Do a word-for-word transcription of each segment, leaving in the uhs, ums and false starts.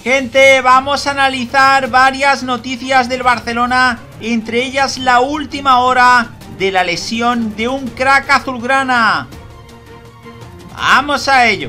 Gente, vamos a analizar varias noticias del Barcelona, entre ellas la última hora de la lesión de un crack azulgrana. ¡Vamos a ello!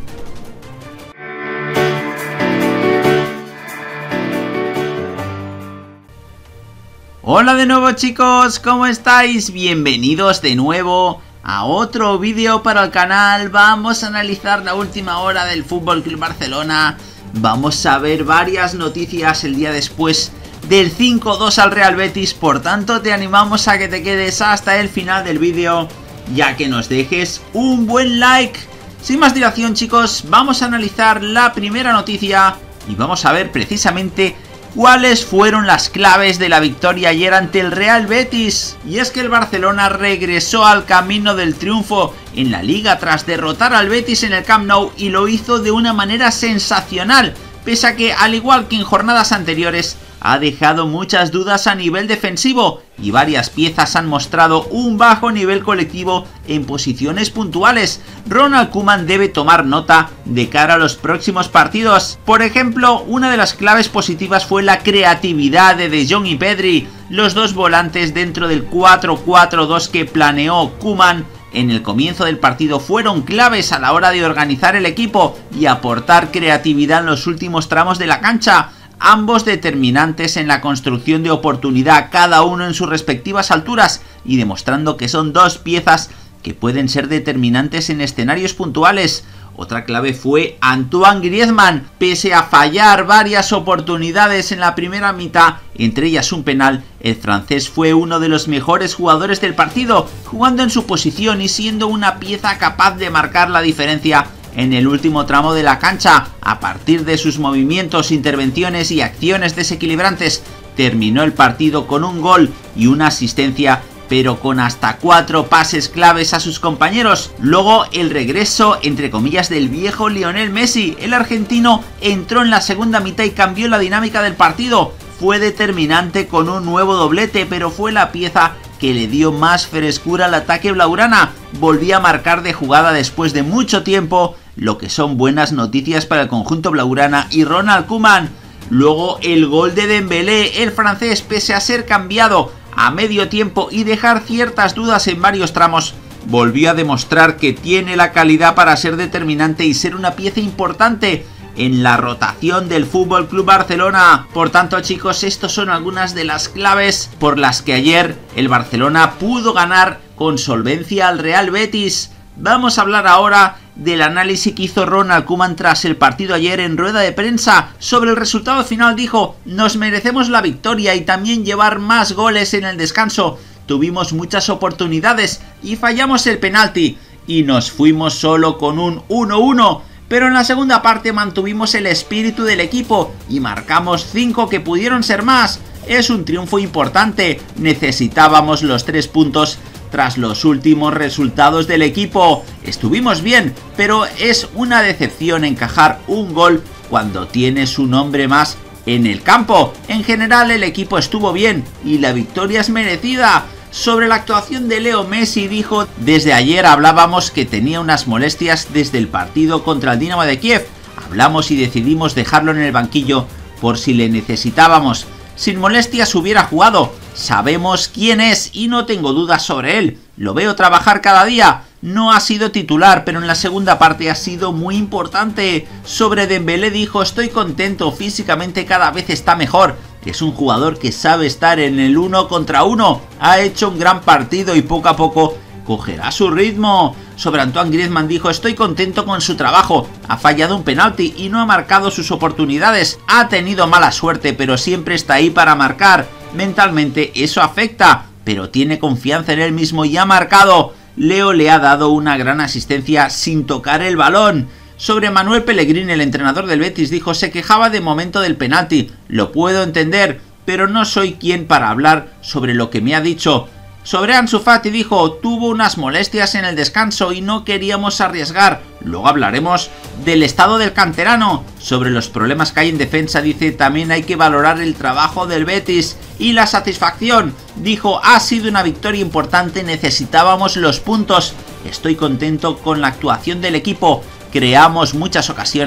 Hola de nuevo, chicos, ¿cómo estáis? Bienvenidos de nuevo a otro vídeo para el canal. Vamos a analizar la última hora del F C Barcelona. Vamos a ver varias noticias el día después del cinco dos al Real Betis. Por tanto, te animamos a que te quedes hasta el final del vídeo, ya que nos dejes un buen like. Sin más dilación, chicos, vamos a analizar la primera noticia y vamos a ver precisamente cuáles fueron las claves de la victoria ayer ante el Real Betis. Y es que el Barcelona regresó al camino del triunfo en la Liga tras derrotar al Betis en el Camp Nou, y lo hizo de una manera sensacional, pese a que, al igual que en jornadas anteriores, ha dejado muchas dudas a nivel defensivo y varias piezas han mostrado un bajo nivel colectivo en posiciones puntuales. Ronald Koeman debe tomar nota de cara a los próximos partidos. Por ejemplo, una de las claves positivas fue la creatividad de De Jong y Pedri, los dos volantes dentro del cuatro cuatro dos que planeó Koeman en el comienzo del partido. Fueron claves a la hora de organizar el equipo y aportar creatividad en los últimos tramos de la cancha. Ambos determinantes en la construcción de oportunidad, cada uno en sus respectivas alturas, y demostrando que son dos piezas que pueden ser determinantes en escenarios puntuales. Otra clave fue Antoine Griezmann. Pese a fallar varias oportunidades en la primera mitad, entre ellas un penal, el francés fue uno de los mejores jugadores del partido, jugando en su posición y siendo una pieza capaz de marcar la diferencia en el último tramo de la cancha. A partir de sus movimientos, intervenciones y acciones desequilibrantes, terminó el partido con un gol y una asistencia, pero con hasta cuatro pases claves a sus compañeros. Luego, el regreso, entre comillas, del viejo Lionel Messi. El argentino entró en la segunda mitad y cambió la dinámica del partido. Fue determinante con un nuevo doblete, pero fue la pieza que le dio más frescura al ataque blaugrana. Volvía a marcar de jugada después de mucho tiempo, lo que son buenas noticias para el conjunto blaugrana y Ronald Koeman. Luego, el gol de Dembélé. El francés, pese a ser cambiado a medio tiempo y dejar ciertas dudas en varios tramos, volvió a demostrar que tiene la calidad para ser determinante y ser una pieza importante en la rotación del F C Barcelona. Por tanto, chicos, estos son algunas de las claves por las que ayer el Barcelona pudo ganar con solvencia al Real Betis. Vamos a hablar ahora del análisis que hizo Ronald Koeman tras el partido ayer en rueda de prensa. Sobre el resultado final dijo: nos merecemos la victoria y también llevar más goles en el descanso. Tuvimos muchas oportunidades y fallamos el penalti y nos fuimos solo con un uno uno. Pero en la segunda parte mantuvimos el espíritu del equipo y marcamos cinco que pudieron ser más. Es un triunfo importante, necesitábamos los tres puntos tras los últimos resultados del equipo. Estuvimos bien, pero es una decepción encajar un gol cuando tienes un hombre más en el campo. En general, el equipo estuvo bien y la victoria es merecida. Sobre la actuación de Leo Messi dijo: desde ayer hablábamos que tenía unas molestias desde el partido contra el Dinamo de Kiev. Hablamos y decidimos dejarlo en el banquillo por si le necesitábamos. Sin molestias hubiera jugado. Sabemos quién es y no tengo dudas sobre él. Lo veo trabajar cada día. No ha sido titular, pero en la segunda parte ha sido muy importante. Sobre Dembélé dijo: estoy contento, físicamente cada vez está mejor. Es un jugador que sabe estar en el uno contra uno. Ha hecho un gran partido y poco a poco cogerá su ritmo. Sobre Antoine Griezmann dijo: estoy contento con su trabajo. Ha fallado un penalti y no ha marcado sus oportunidades. Ha tenido mala suerte, pero siempre está ahí para marcar. Mentalmente eso afecta, pero tiene confianza en él mismo y ha marcado. Leo le ha dado una gran asistencia sin tocar el balón. Sobre Manuel Pellegrini, el entrenador del Betis, dijo: se quejaba de momento del penalti. Lo puedo entender, pero no soy quien para hablar sobre lo que me ha dicho. Sobre Ansu Fati dijo: tuvo unas molestias en el descanso y no queríamos arriesgar. Luego hablaremos del estado del canterano. Sobre los problemas que hay en defensa dice: también hay que valorar el trabajo del Betis y la satisfacción. Dijo: ha sido una victoria importante, necesitábamos los puntos. Estoy contento con la actuación del equipo. Creamos muchas ocasiones,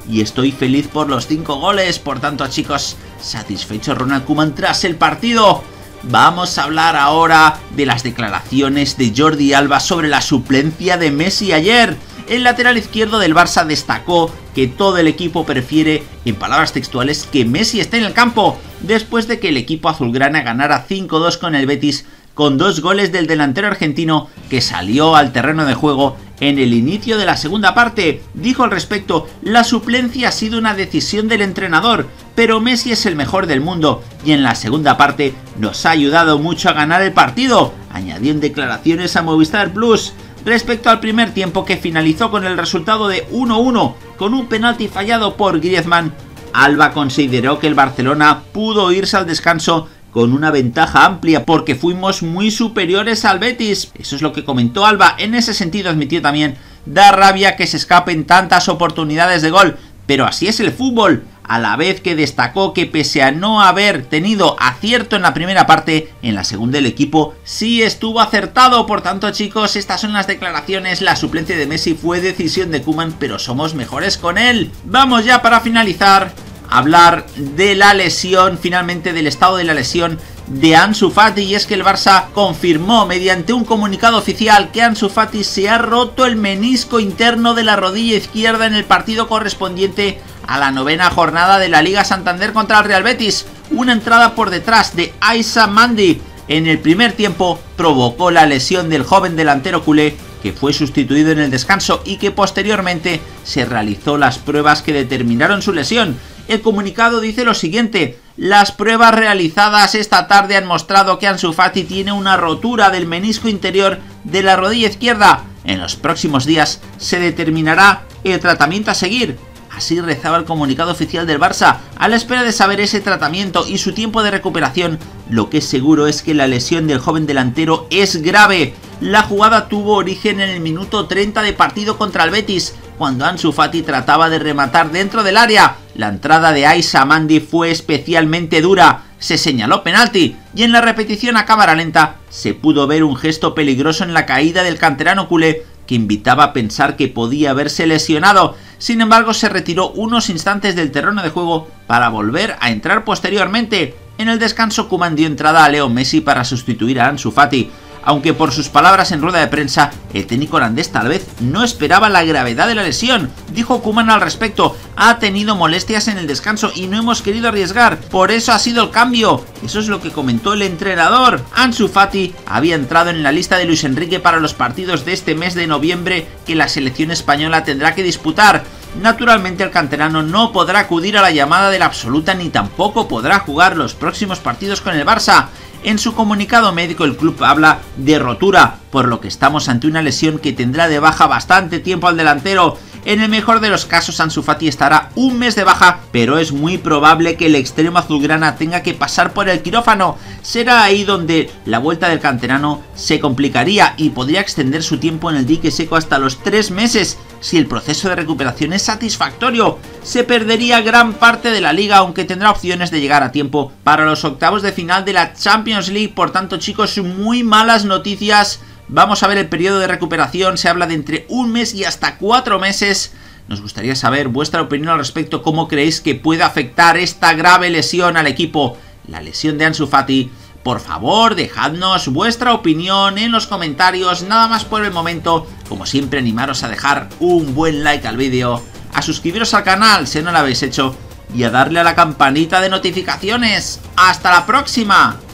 y estoy feliz por los cinco goles. Por tanto, chicos, satisfecho Ronald Koeman tras el partido. Vamos a hablar ahora de las declaraciones de Jordi Alba sobre la suplencia de Messi ayer. El lateral izquierdo del Barça destacó que todo el equipo prefiere, en palabras textuales, que Messi esté en el campo, después de que el equipo azulgrana ganara cinco dos con el Betis, con dos goles del delantero argentino que salió al terreno de juego en el inicio de la segunda parte. Dijo al respecto: la suplencia ha sido una decisión del entrenador, pero Messi es el mejor del mundo y en la segunda parte nos ha ayudado mucho a ganar el partido, añadió en declaraciones a Movistar Plus. Respecto al primer tiempo, que finalizó con el resultado de uno uno, con un penalti fallado por Griezmann, Alba consideró que el Barcelona pudo irse al descanso con una ventaja amplia porque fuimos muy superiores al Betis. Eso es lo que comentó Alba. En ese sentido admitió también: da rabia que se escapen tantas oportunidades de gol, pero así es el fútbol, a la vez que destacó que pese a no haber tenido acierto en la primera parte, en la segunda el equipo sí estuvo acertado. Por tanto, chicos, estas son las declaraciones. La suplencia de Messi fue decisión de Koeman, pero somos mejores con él. Vamos ya para finalizar a hablar de la lesión, finalmente del estado de la lesión de Ansu Fati, y es que el Barça confirmó mediante un comunicado oficial que Ansu Fati se ha roto el menisco interno de la rodilla izquierda en el partido correspondiente a la novena jornada de la Liga Santander contra el Real Betis. Una entrada por detrás de Aissa Mandi en el primer tiempo provocó la lesión del joven delantero culé, que fue sustituido en el descanso y que posteriormente se realizó las pruebas que determinaron su lesión. El comunicado dice lo siguiente: las pruebas realizadas esta tarde han mostrado que Ansu Fati tiene una rotura del menisco interior de la rodilla izquierda. En los próximos días se determinará el tratamiento a seguir. Así rezaba el comunicado oficial del Barça. A la espera de saber ese tratamiento y su tiempo de recuperación, lo que es seguro es que la lesión del joven delantero es grave. La jugada tuvo origen en el minuto treinta de partido contra el Betis, cuando Ansu Fati trataba de rematar dentro del área. La entrada de Aissa Mandi fue especialmente dura, se señaló penalti, y en la repetición a cámara lenta se pudo ver un gesto peligroso en la caída del canterano culé, que invitaba a pensar que podía haberse lesionado. Sin embargo, se retiró unos instantes del terreno de juego para volver a entrar posteriormente. En el descanso, Koeman dio entrada a Leo Messi para sustituir a Ansu Fati, aunque por sus palabras en rueda de prensa, el técnico holandés tal vez no esperaba la gravedad de la lesión. Dijo Koeman al respecto: ha tenido molestias en el descanso y no hemos querido arriesgar, por eso ha sido el cambio. Eso es lo que comentó el entrenador. Ansu Fati había entrado en la lista de Luis Enrique para los partidos de este mes de noviembre que la selección española tendrá que disputar. Naturalmente, el canterano no podrá acudir a la llamada de la absoluta ni tampoco podrá jugar los próximos partidos con el Barça. En su comunicado médico, el club habla de rotura, por lo que estamos ante una lesión que tendrá de baja bastante tiempo al delantero. En el mejor de los casos, Ansu Fati estará un mes de baja, pero es muy probable que el extremo azulgrana tenga que pasar por el quirófano. Será ahí donde la vuelta del canterano se complicaría y podría extender su tiempo en el dique seco hasta los tres meses. Si el proceso de recuperación es satisfactorio, se perdería gran parte de la liga, aunque tendrá opciones de llegar a tiempo para los octavos de final de la Champions League. Por tanto, chicos, muy malas noticias. Vamos a ver el periodo de recuperación, se habla de entre un mes y hasta cuatro meses. Nos gustaría saber vuestra opinión al respecto, cómo creéis que puede afectar esta grave lesión al equipo, la lesión de Ansu Fati. Por favor, dejadnos vuestra opinión en los comentarios. Nada más por el momento. Como siempre, animaros a dejar un buen like al vídeo, a suscribiros al canal si no lo habéis hecho y a darle a la campanita de notificaciones. ¡Hasta la próxima!